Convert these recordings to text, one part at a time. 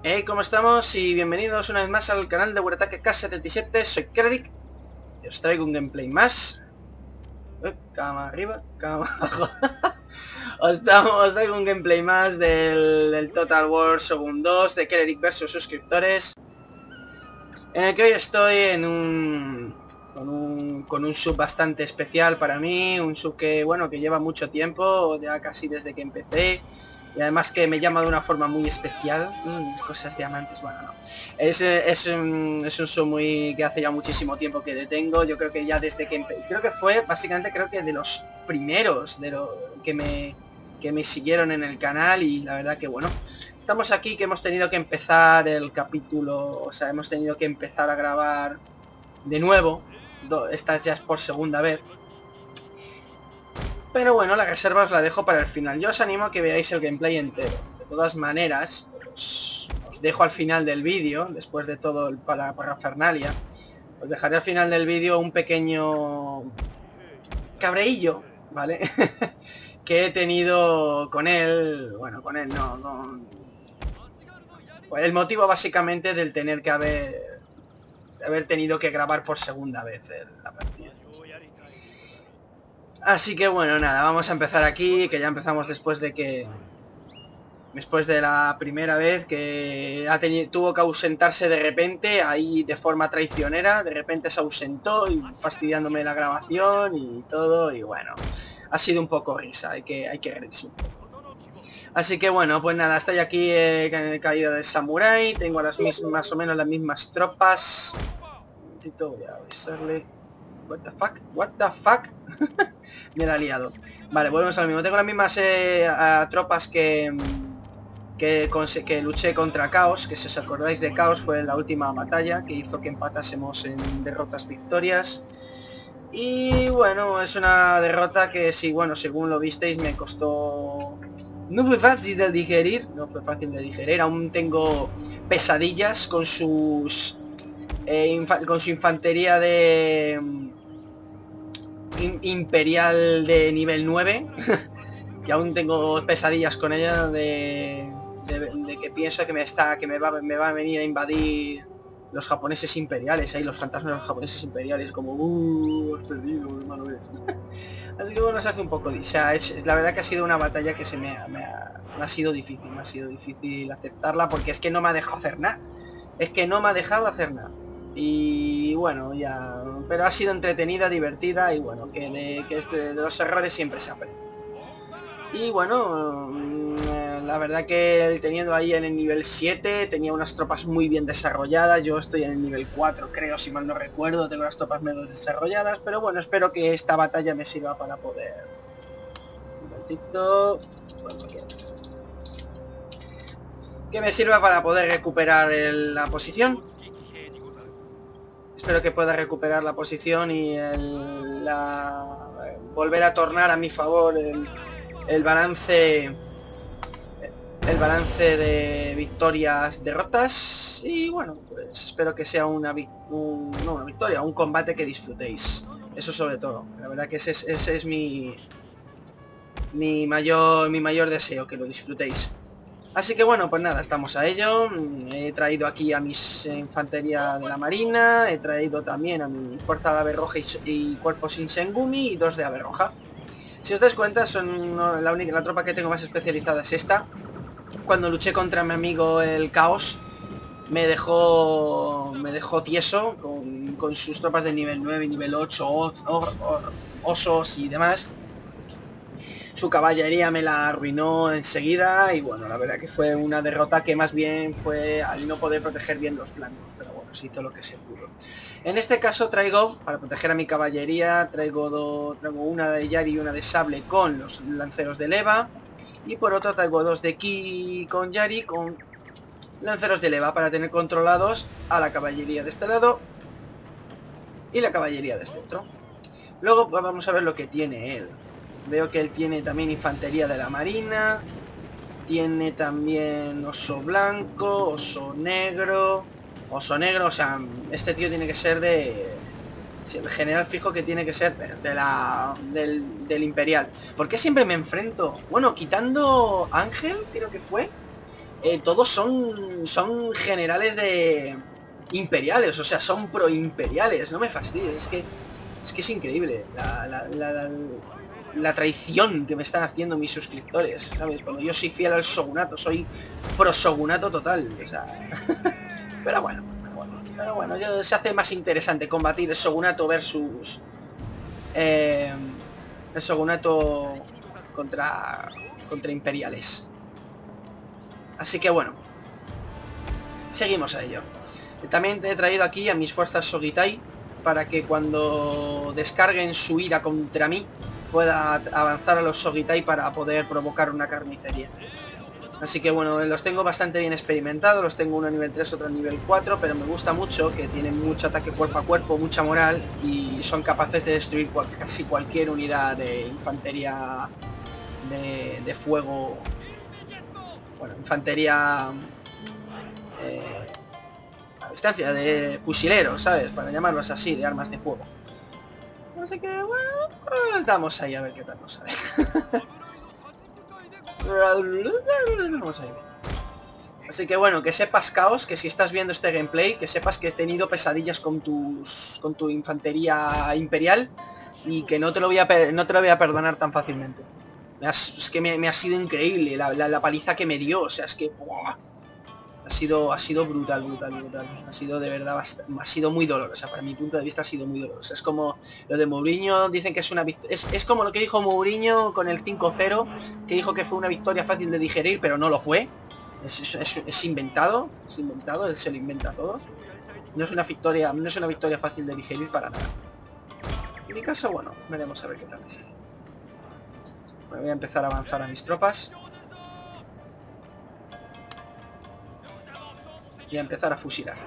Hey, ¿cómo estamos? Y bienvenidos una vez más al canal de Warataque K77. Soy Kredic y os traigo un gameplay más. Cama arriba, cama abajo. os traigo un gameplay más del Total War Shogun 2 de Kredic versus suscriptores, en el que hoy estoy en con un sub bastante especial para mí, un sub que, bueno, que lleva mucho tiempo, ya casi desde que empecé. Y además que me llama de una forma muy especial. Cosas diamantes, bueno, no. Es un sub muy que hace ya muchísimo tiempo que le tengo. Yo creo que ya desde que creo que fue, básicamente, creo que de los primeros de lo que me siguieron en el canal. Y la verdad que, bueno, estamos aquí que hemos tenido que empezar el capítulo. O sea, hemos tenido que empezar a grabar de nuevo. Esta ya es por segunda vez. Pero bueno, la reserva os la dejo para el final. Yo os animo a que veáis el gameplay entero. De todas maneras, os dejo al final del vídeo, después de todo el parafernalia, os dejaré al final del vídeo un pequeño cabreillo, ¿vale? que he tenido con él. Bueno, con él no, pues el motivo básicamente del tener que haber tenido que grabar por segunda vez la partida. Así que bueno, nada, vamos a empezar aquí, que ya empezamos después de la primera vez que tuvo que ausentarse de repente, ahí de forma traicionera, de repente se ausentó y fastidiándome la grabación y todo, y bueno, ha sido un poco risa, hay que reírse un poco. Así que bueno, pues nada, estoy aquí en el caído del samurái, tengo más o menos las mismas tropas. Un momentito, voy a avisarle. What the fuck. Me la he liado. Vale, volvemos a lo mismo. Tengo las mismas tropas que luché contra Caos, que si os acordáis de Caos fue la última batalla que hizo que empatásemos en derrotas victorias. Y bueno, es una derrota que sí, bueno, según lo visteis me costó... No fue fácil de digerir, aún tengo pesadillas con sus... con su infantería de... imperial de nivel 9 que aún tengo pesadillas con ella de que pienso que me va a venir a invadir los japoneses imperiales, ahí los fantasmas de los japoneses imperiales, como has perdido, hermano. Así que bueno, se hace un poco, o sea, la verdad que ha sido una batalla que me ha sido difícil aceptarla, porque es que no me ha dejado hacer nada, y bueno, ya, pero ha sido entretenida, divertida, y bueno, que de los errores siempre se aprende. Y bueno, la verdad que teniendo ahí en el nivel 7 tenía unas tropas muy bien desarrolladas. Yo estoy en el nivel 4, creo, si mal no recuerdo, tengo las tropas menos desarrolladas, pero bueno, espero que esta batalla me sirva para poder... Un momentito... que me sirva para poder recuperar la posición. Espero que pueda recuperar la posición y volver a tornar a mi favor el balance de victorias, derrotas. Y bueno, pues espero que sea no una victoria, un combate que disfrutéis. Eso sobre todo. La verdad que ese es mi mayor deseo, que lo disfrutéis. Así que bueno, pues nada, estamos a ello. He traído aquí a mis infantería de la marina, he traído también a mi fuerza de ave roja y cuerpo Shinsengumi y 2 de ave roja. Si os dais cuenta, la tropa que tengo más especializada es esta. Cuando luché contra mi amigo el Caos, me dejó tieso con sus tropas de nivel 9 y nivel 8, osos y demás. Su caballería me la arruinó enseguida y bueno, la verdad que fue una derrota que más bien fue al no poder proteger bien los flancos, pero bueno, se hizo lo que se pudo. En este caso traigo, para proteger a mi caballería, traigo una de Yari y una de sable con los lanceros de leva, y por otro traigo 2 de ki con Yari con lanceros de leva para tener controlados a la caballería de este lado y la caballería de este otro. Luego pues, vamos a ver lo que tiene él. Veo que él tiene también infantería de la marina, tiene también oso blanco, oso negro, o sea, este tío tiene que ser el general fijo que tiene que ser del imperial. ¿Por qué siempre me enfrento? Bueno, quitando Ángel, creo que fue, todos son generales de imperiales, o sea, son pro-imperiales. No me fastidies, es que es increíble la traición que me están haciendo mis suscriptores, ¿sabes? Cuando yo soy fiel al shogunato, soy pro-shogunato total, o sea... pero bueno, se hace más interesante combatir el shogunato versus... el shogunato contra imperiales. Así que bueno, seguimos a ello. También te he traído aquí a mis fuerzas Sogitai para que cuando descarguen su ira contra mí pueda avanzar a los Sogitai para poder provocar una carnicería. Así que bueno, los tengo bastante bien experimentados, los tengo uno a nivel 3, otro a nivel 4, pero me gusta mucho que tienen mucho ataque cuerpo a cuerpo, mucha moral y son capaces de destruir casi cualquier unidad de infantería de fuego. Bueno, infantería a distancia, de fusileros, ¿sabes? Para llamarlos así, de armas de fuego. Así que bueno, estamos ahí a ver qué tal nos sale. Vamos ahí. Así que bueno, que sepas, Caos, que si estás viendo este gameplay, que sepas que he tenido pesadillas con tu infantería imperial y que no te lo voy a perdonar tan fácilmente. Es que me ha sido increíble la paliza que me dio, o sea, es que... ¡buah! Ha sido brutal. Ha sido de verdad ha sido muy dolorosa. Para mi punto de vista ha sido muy dolorosa. Es como lo de Mourinho, dicen que es una victoria. Es como lo que dijo Mourinho con el 5-0, que dijo que fue una victoria fácil de digerir, pero no lo fue. Es inventado, él se lo inventa todo. No es una victoria fácil de digerir para nada. En mi caso, bueno, veremos a ver qué tal me sale. Bueno, voy a empezar a avanzar a mis tropas. Y a empezar a fusilar.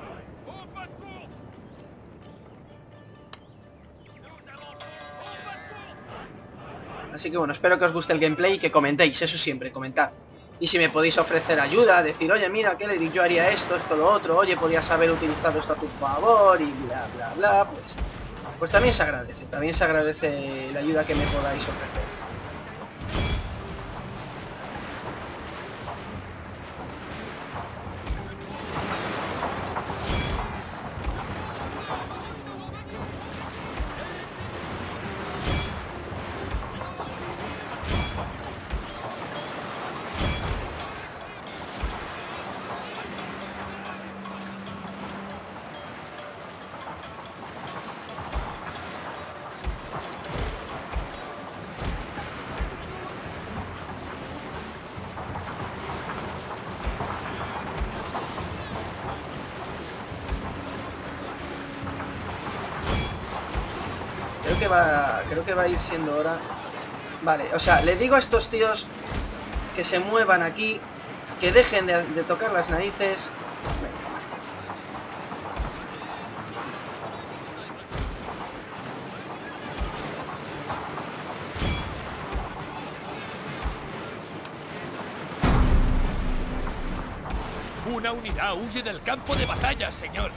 Así que bueno, espero que os guste el gameplay y que comentéis, eso siempre, comentad. Y si me podéis ofrecer ayuda, decir, oye, mira, Kelly, yo haría esto, lo otro, oye, podías haber utilizado esto a tu favor y bla, bla, bla, pues también se agradece la ayuda que me podáis ofrecer. Creo que va a ir siendo hora. Vale, o sea, le digo a estos tíos que se muevan aquí, que dejen de tocar las narices. Una unidad huye del campo de batalla, señor.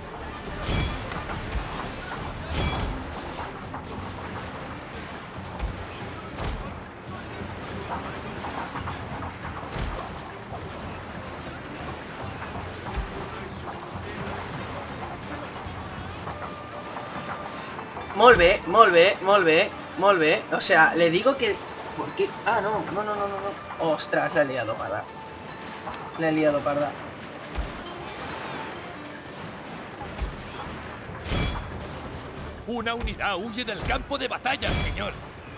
Molt bé. O sea, le digo que... ¿Por qué? Ah, no. Ostras, la he liado parda. Una unidad huye del campo de batalla, señor.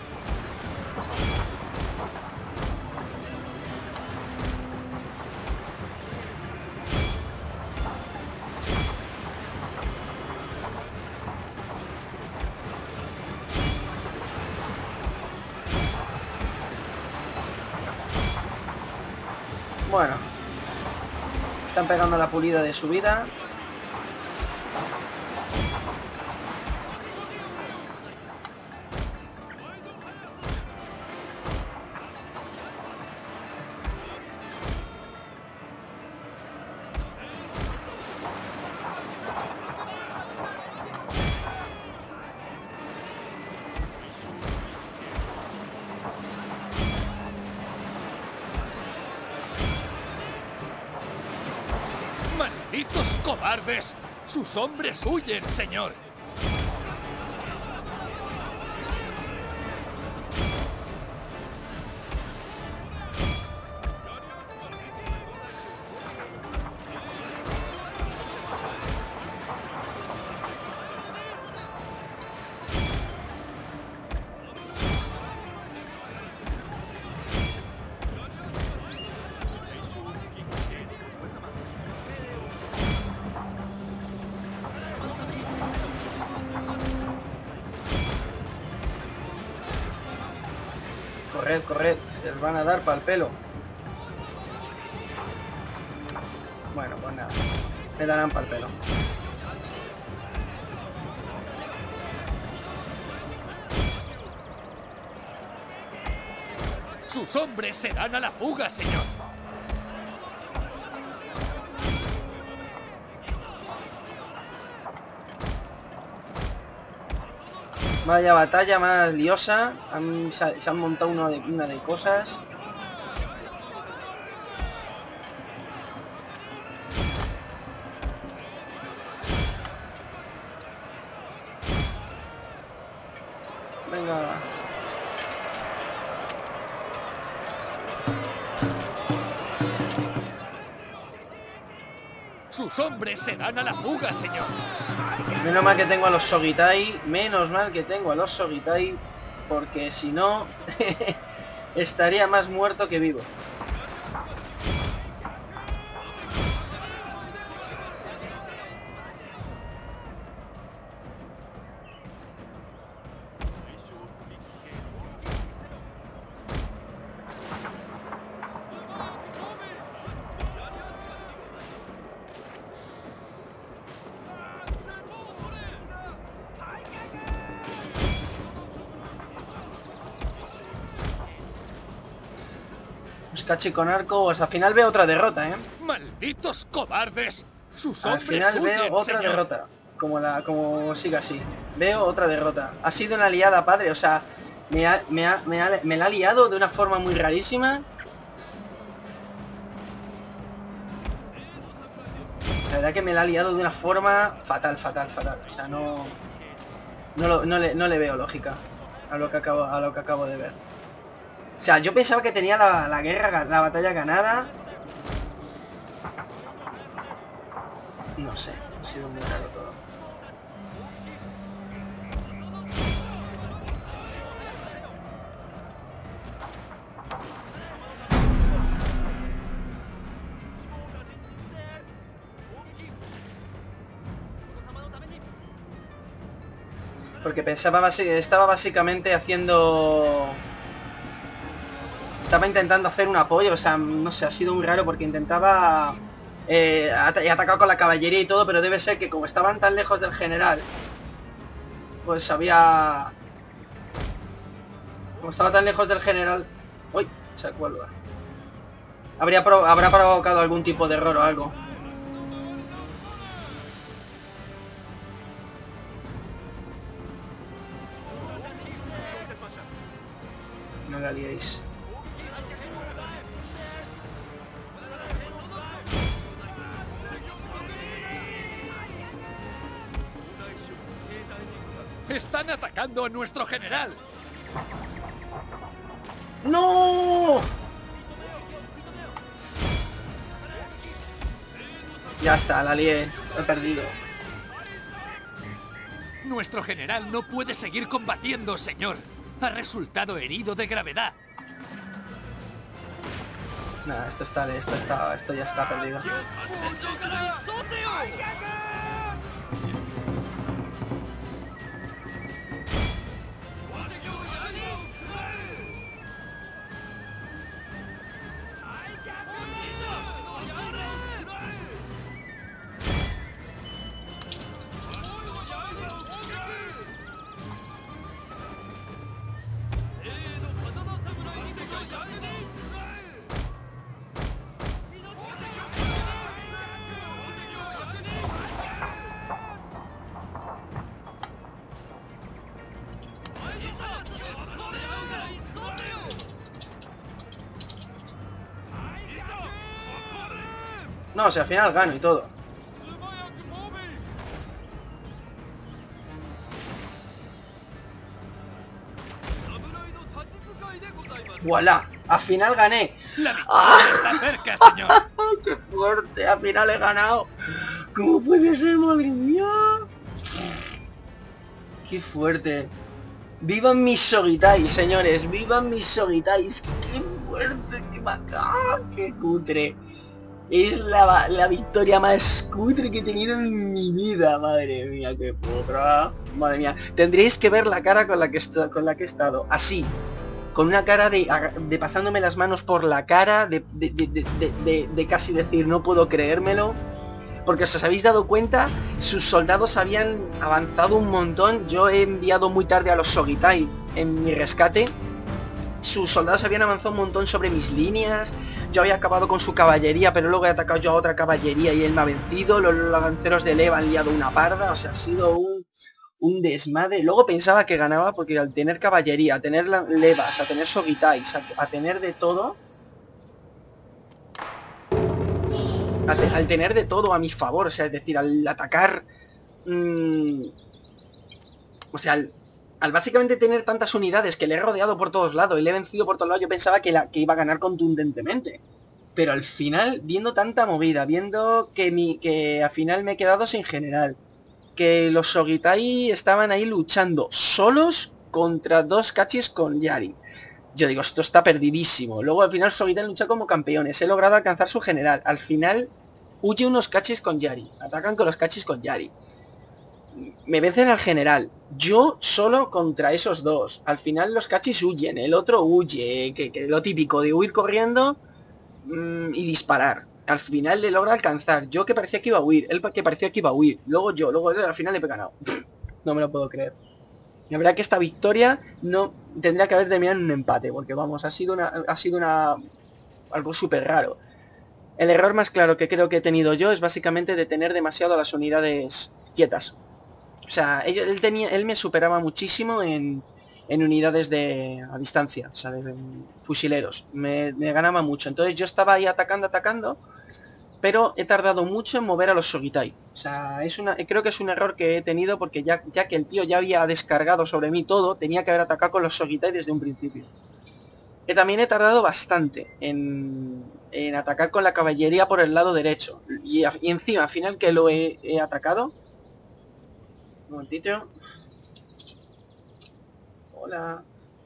Bueno, están pegando la pulida de su vida. ¡Malditos cobardes! ¡Sus hombres huyen, señor! Corred, corred, les van a dar pa'l pelo. Bueno, pues nada, me darán pa'l pelo. ¡Sus hombres se dan a la fuga, señor! Vaya batalla más liosa. Se han montado una de cosas. Venga. ¡Sus hombres se dan a la fuga, señor! Menos mal que tengo a los Sogitai. Menos mal que tengo a los Sogitai. Porque si no... estaría más muerto que vivo. Cachi con arco, pues al final veo otra derrota, ¡Malditos cobardes! ¡Sus Al hombres final veo huyen, otra señor! derrota. Como siga así. Veo otra derrota. Ha sido una liada, padre. O sea, me la ha liado de una forma muy rarísima. La verdad que me la ha liado de una forma fatal, fatal, fatal. O sea, no le veo lógica a lo que acabo de ver. O sea, yo pensaba que tenía la guerra, la batalla ganada. No sé, ha sido muy raro todo. Porque estaba básicamente haciendo... Estaba intentando hacer un apoyo, o sea, no sé, ha sido muy raro porque intentaba... he atacado con la caballería y todo, pero debe ser que como estaban tan lejos del general, pues había... Como estaba tan lejos del general... Uy, se cuelga. Habrá provocado algún tipo de error o algo. No la liéis. ¡Están atacando a nuestro general! ¡No! Ya está, la lié. He perdido. Nuestro general no puede seguir combatiendo, señor. Ha resultado herido de gravedad. Nada, esto ya está perdido. No, o sea, al final gano y todo. ¡Voilá! Al final gané. La victoria está cerca, señor. ¡Qué fuerte! Al final he ganado. ¿Cómo puede ser, madre mía? ¡Qué fuerte! ¡Vivan mis Sogitai, señores! ¡Vivan mis Sogitais! ¡Qué fuerte! ¡Qué bacán! ¡Qué cutre! Es la victoria más cutre que he tenido en mi vida. Madre mía, qué potra. Madre mía. Tendréis que ver la cara con la que he estado. Así. Con una cara de pasándome las manos por la cara. De casi decir, no puedo creérmelo. Porque si os habéis dado cuenta, sus soldados habían avanzado un montón. Yo he enviado muy tarde a los Sogitai en mi rescate. Sus soldados habían avanzado un montón sobre mis líneas. Yo había acabado con su caballería, pero luego he atacado yo a otra caballería y él me ha vencido. Los lanceros de Leva han liado una parda. O sea, ha sido un desmadre. Luego pensaba que ganaba porque al tener caballería, a tener levas, a tener Sogitais, a tener de todo... Al tener de todo a mi favor, o sea, es decir, al atacar... o sea, al básicamente tener tantas unidades que le he rodeado por todos lados y le he vencido por todos lados, yo pensaba que iba a ganar contundentemente. Pero al final, viendo tanta movida, viendo que al final me he quedado sin general, que los Sogitai estaban ahí luchando solos contra dos cachis con Yari. Yo digo, esto está perdidísimo. Luego al final Sogitai lucha como campeones. He logrado alcanzar su general. Al final huye unos cachis con Yari. Atacan con los cachis con Yari. Me vencen al general. Yo solo contra esos dos. Al final los cachis huyen. El otro huye. Que lo típico de huir corriendo y disparar. Al final le logra alcanzar. Yo que parecía que iba a huir. Él que parecía que iba a huir. Luego yo. Luego él, al final le he ganado. No me lo puedo creer. La verdad que esta victoria no tendría que haber terminado en un empate, porque vamos, ha sido algo súper raro. El error más claro que creo que he tenido yo es básicamente de tener demasiado a las unidades quietas. O sea, él me superaba muchísimo en unidades a distancia, o sea, de fusileros. Me ganaba mucho. Entonces yo estaba ahí atacando, pero he tardado mucho en mover a los Sogitai. O sea, creo que es un error que he tenido porque ya que el tío ya había descargado sobre mí todo, tenía que haber atacado con los Sogitai desde un principio. También he tardado bastante en atacar con la caballería por el lado derecho. Y encima, al final que lo he atacado... Un momentito. Hola.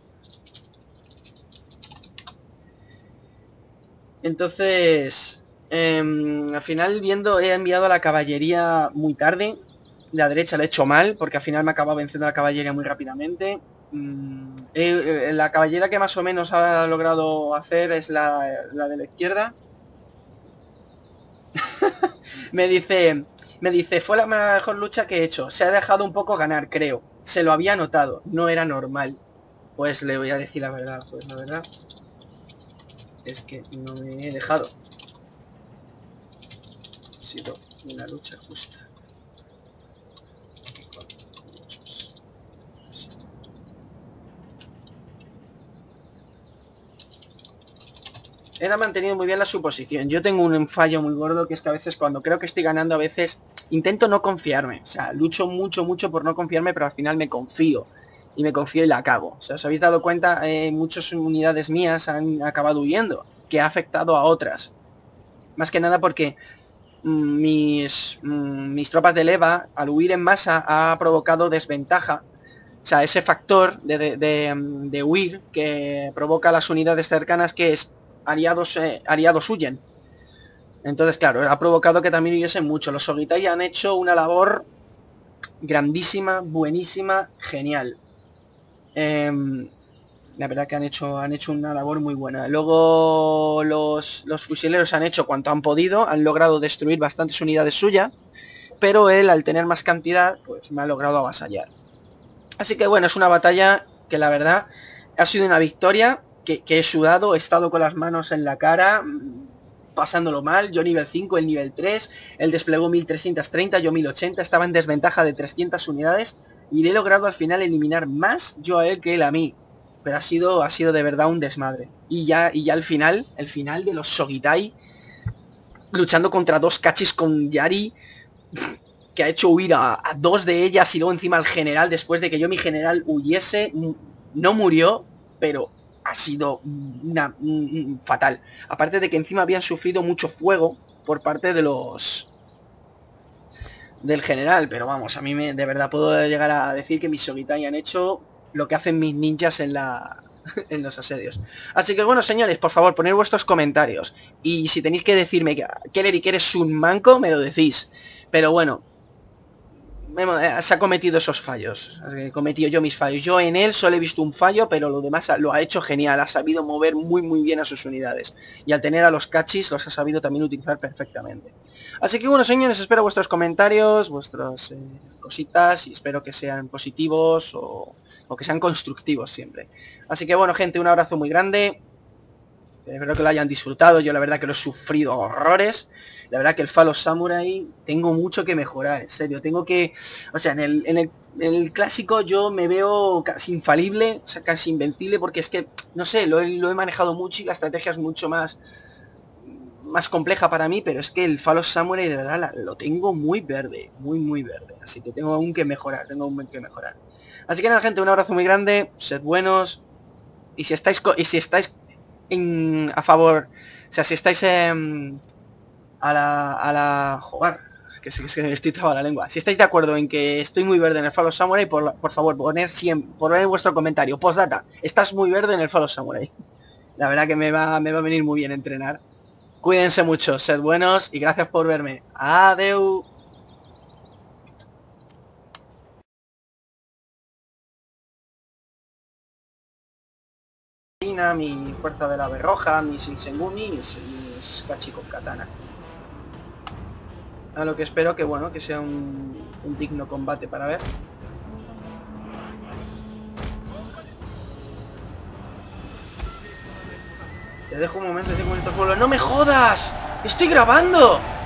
Entonces... al final he enviado a la caballería muy tarde. La derecha lo he hecho mal porque al final me acaba venciendo la caballería muy rápidamente. La caballería que más o menos ha logrado hacer es la de la izquierda. me dice, fue la mejor lucha que he hecho. Se ha dejado un poco ganar, creo. Se lo había notado, no era normal. Pues le voy a decir la verdad. Pues la verdad es que no me he dejado. Ha sido una lucha justa. Él ha mantenido muy bien la suposición. Yo tengo un fallo muy gordo que es que a veces cuando creo que estoy ganando, a veces intento no confiarme. O sea, lucho mucho por no confiarme, pero al final me confío. Y me confío y la acabo. O sea, os habéis dado cuenta, muchas unidades mías han acabado huyendo, que ha afectado a otras. Más que nada porque mis tropas de leva, al huir en masa, ha provocado desventaja. O sea, ese factor de huir que provoca a las unidades cercanas, que es aliados huyen. Entonces, claro, ha provocado que también huyesen mucho. Los Sogitai han hecho una labor grandísima, buenísima, genial. La verdad que han hecho una labor muy buena. Luego los fusileros han hecho cuanto han podido, han logrado destruir bastantes unidades suyas, pero él, al tener más cantidad, pues me ha logrado avasallar. Así que bueno, es una batalla que la verdad ha sido una victoria que he sudado, he estado con las manos en la cara, pasándolo mal. Yo nivel 5, el nivel 3, él desplegó 1330, yo 1080, estaba en desventaja de 300 unidades y le he logrado al final eliminar más yo a él que él a mí. Pero ha sido de verdad un desmadre. Y ya el final de los Sogitai luchando contra dos cachis con Yari, que ha hecho huir a dos de ellas y luego encima al general después de que yo mi general huyese. No murió, pero ha sido fatal. Aparte de que encima habían sufrido mucho fuego por parte de los... del general, pero vamos, a mí de verdad puedo llegar a decir que mis Sogitai han hecho lo que hacen mis ninjas en en los asedios. Así que bueno, señores, por favor, poned vuestros comentarios. Y si tenéis que decirme que Eric eres un manco, me lo decís. Pero bueno, se ha cometido esos fallos. He cometido yo mis fallos. Yo en él solo he visto un fallo, pero lo demás lo ha hecho genial. Ha sabido mover muy bien a sus unidades. Y al tener a los cachis, los ha sabido también utilizar perfectamente. Así que bueno, señores, espero vuestros comentarios, vuestras cositas, y espero que sean positivos o que sean constructivos siempre. Así que bueno, gente, un abrazo muy grande. Espero que lo hayan disfrutado. Yo la verdad que lo he sufrido horrores. La verdad que el Fall of Samurai tengo mucho que mejorar, en serio. Tengo que... O sea, en el clásico yo me veo casi infalible, o sea, casi invencible, porque es que, no sé, lo he manejado mucho y la estrategia es mucho más compleja para mí, pero es que el Fall of Samurai de verdad lo tengo muy verde, muy verde. Así que tengo aún que mejorar, Así que nada, gente, un abrazo muy grande, sed buenos, y si estáis a favor, o sea, si estáis joder, es que estoy trabado la lengua. Si estáis de acuerdo en que estoy muy verde en el Fall of Samurai, por favor, poner vuestro comentario. Postdata, estás muy verde en el Fall of Samurai. La verdad que me va a venir muy bien entrenar. Cuídense mucho, sed buenos y gracias por verme. Adeu. Mi fuerza de la ave roja, mis Insengumi y mis Kachi con katana. A lo que espero que bueno, que sea un digno combate para ver. Te dejo un momento, 5 minutos vuelo. ¡No me jodas! ¡Estoy grabando!